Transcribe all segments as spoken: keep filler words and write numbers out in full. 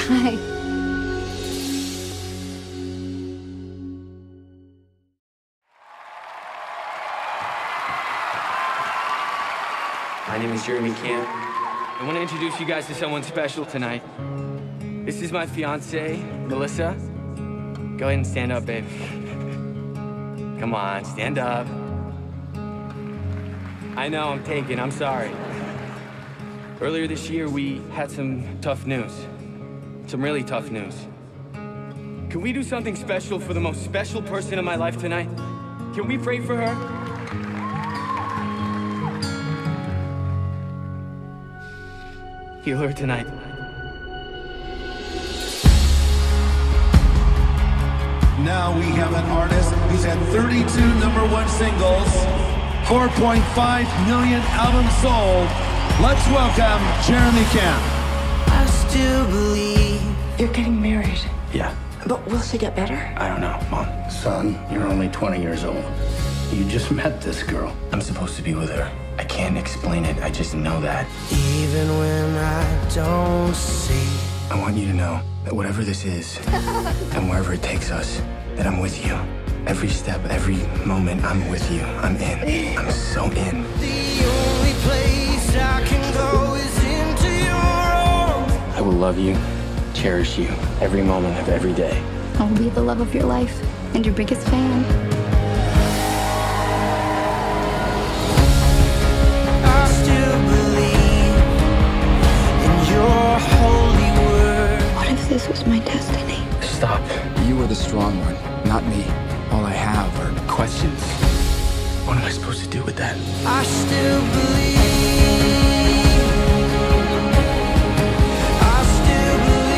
Hi. My name is Jeremy Camp. I want to introduce you guys to someone special tonight. This is my fiance, Melissa. Go ahead and stand up, babe. Come on, stand up. I know, I'm taken, I'm sorry. Earlier this year, we had some tough news. Some really tough news. Can we do something special for the most special person in my life tonight? Can we pray for her? Heal her tonight. Now we have an artist who's had thirty-two number one singles, four point five million albums sold. Let's welcome Jeremy Camp. I still believe You're getting married, Yeah, but will she get better? I don't know, Mom. Son, you're only twenty years old. You just met this girl. I'm supposed to be with her. I can't explain it, I just know that. even when I don't see. I want you to know that whatever this is, and wherever it takes us, that I'm with you. Every step, every moment, I'm with you. I'm in. I'm so in. The only place I can go is into your arms. I will love you, cherish you, every moment of every day. I will be the love of your life and your biggest fan. I still believe in your holy word. What if this was my destiny? Stop. You are the strong one, not me. All I have are Questions. What am I supposed to do with that? I still believe. I still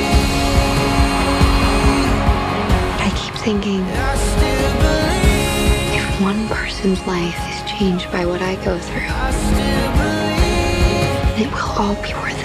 believe. I keep thinking, I still believe. if one person's life is changed by what I go through, I still believe. it will all be worth it.